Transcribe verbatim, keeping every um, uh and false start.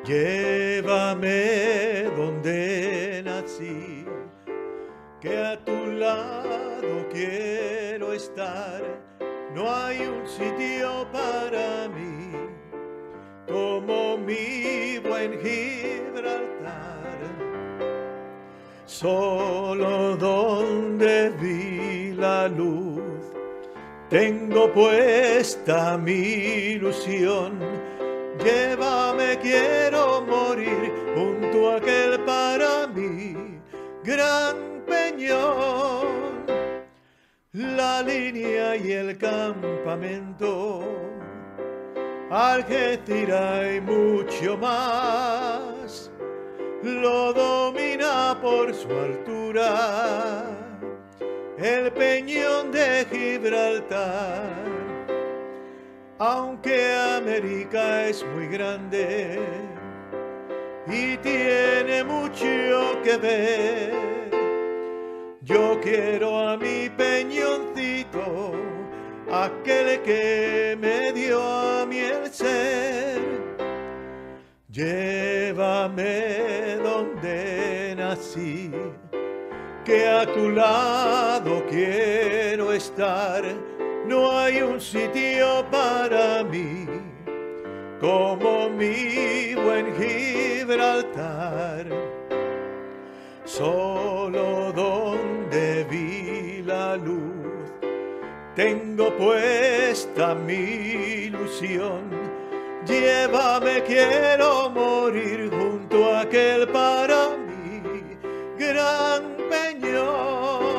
Llévame donde nací, que a tu lado quiero estar. No hay un sitio para mí como mi buen Gibraltar. Solo donde vi la luz tengo puesta mi ilusión. Llévame, quiero morir junto a aquel para mí gran peñón. La línea y el campamento, Algeciras y mucho más, lo domina por su altura el peñón de Gibraltar. Aunque América es muy grande y tiene mucho que ver, yo quiero a mi peñoncito, aquel que me dio a mí el ser. Llévame donde nací, que a tu lado quiero estar. No hay un sitio para mí como mi buen Gibraltar. Solo donde vi la luz tengo puesta mi ilusión. Llévame, quiero morir junto a aquel para mí gran peñón.